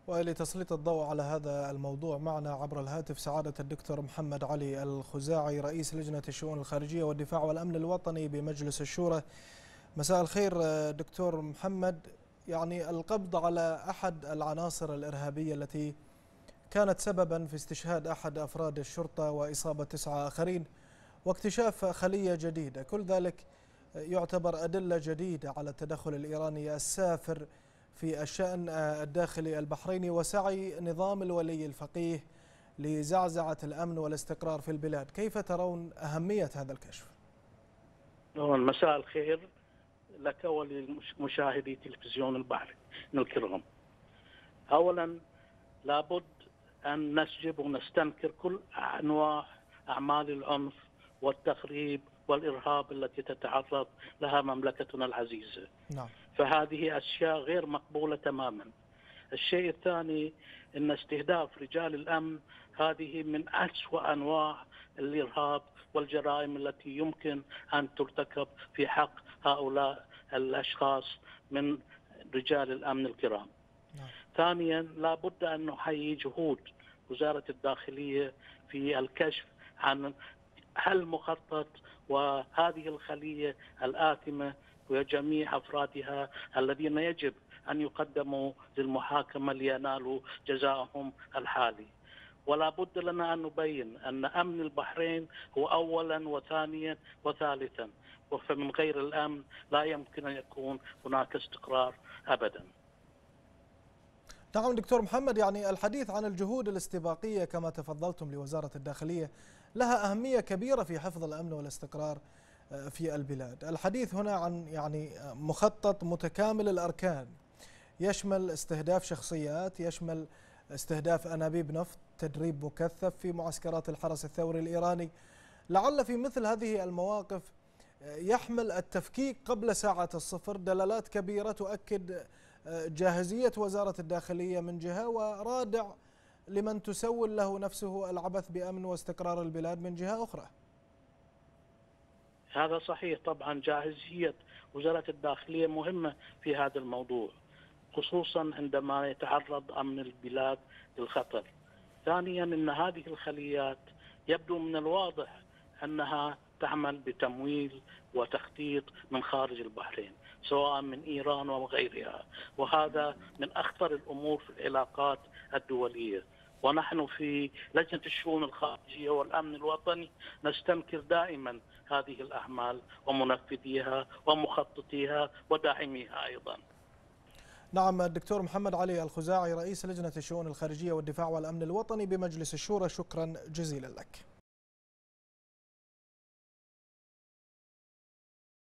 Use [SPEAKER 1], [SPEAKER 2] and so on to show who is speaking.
[SPEAKER 1] ولتسليط الضوء على هذا الموضوع معنا عبر الهاتف سعادة الدكتور محمد علي الخزاعي رئيس لجنة الشؤون الخارجية والدفاع والأمن الوطني بمجلس الشورى. مساء الخير دكتور محمد. يعني القبض على أحد العناصر الإرهابية التي كانت سببا في استشهاد أحد أفراد الشرطة وإصابة 9 آخرين واكتشاف خلية جديدة، كل ذلك يعتبر أدلة جديدة على التدخل الإيراني السافر في الشأن الداخلي البحريني وسعي نظام الولي الفقيه لزعزعة الأمن والاستقرار في البلاد. كيف ترون أهمية هذا الكشف؟
[SPEAKER 2] مساء الخير لك ولمشاهدي تلفزيون البحر الكرام. أولا لابد أن نسجب ونستنكر كل أنواع أعمال العنف والتخريب والإرهاب التي تتعرض لها مملكتنا العزيزة.
[SPEAKER 1] نعم.
[SPEAKER 2] فهذه أشياء غير مقبولة تماما. الشيء الثاني أن استهداف رجال الأمن هذه من أسوأ أنواع الإرهاب والجرائم التي يمكن أن ترتكب في حق هؤلاء الأشخاص من رجال الأمن الكرام.
[SPEAKER 1] نعم.
[SPEAKER 2] ثانيا لا بد أن نحيي جهود وزارة الداخلية في الكشف عن هل مخطط وهذه الخلية الآثمة وجميع أفرادها الذين يجب أن يقدموا للمحاكمة لينالوا جزاءهم الحالي. ولا بد لنا أن نبين أن أمن البحرين هو أولا وثانيا وثالثا، فمن غير الأمن لا يمكن أن يكون هناك استقرار أبدا.
[SPEAKER 1] نعم دكتور محمد، يعني الحديث عن الجهود الاستباقية كما تفضلتم لوزارة الداخلية لها أهمية كبيرة في حفظ الأمن والاستقرار في البلاد. الحديث هنا عن يعني مخطط متكامل الأركان يشمل استهداف شخصيات، يشمل استهداف أنابيب نفط، تدريب مكثف في معسكرات الحرس الثوري الإيراني. لعل في مثل هذه المواقف يحمل التفكيك قبل ساعة الصفر دلالات كبيرة تؤكد جاهزية وزارة الداخلية من جهة ورادع لمن تسول له نفسه العبث بأمن واستقرار البلاد من جهة أخرى.
[SPEAKER 2] هذا صحيح، طبعا جاهزية وزارة الداخلية مهمة في هذا الموضوع، خصوصا عندما يتعرض أمن البلاد للخطر. ثانيا أن هذه الخليات يبدو من الواضح أنها تعمل بتمويل وتخطيط من خارج البحرين سواء من إيران وغيرها، وهذا من أخطر الأمور في العلاقات الدولية. ونحن في لجنة الشؤون الخارجية والأمن الوطني نستنكر دائما هذه الأعمال ومنفذيها ومخططيها وداعميها أيضا.
[SPEAKER 1] نعم الدكتور محمد علي الخزاعي رئيس لجنة الشؤون الخارجية والدفاع والأمن الوطني بمجلس الشورى، شكرا جزيلا لك.